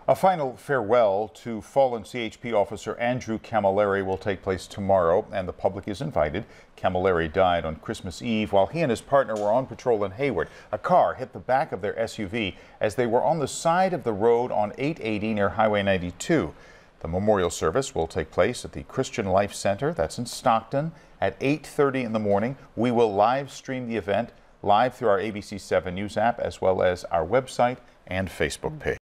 A final farewell to fallen CHP officer Andrew Camilleri will take place tomorrow, and the public is invited. Camilleri died on Christmas Eve while he and his partner were on patrol in Hayward. A car hit the back of their SUV as they were on the side of the road on 880 near Highway 92. The memorial service will take place at the Christian Life Center, that's in Stockton, at 8:30 in the morning. We will live stream the event live through our ABC 7 News app as well as our website and Facebook page.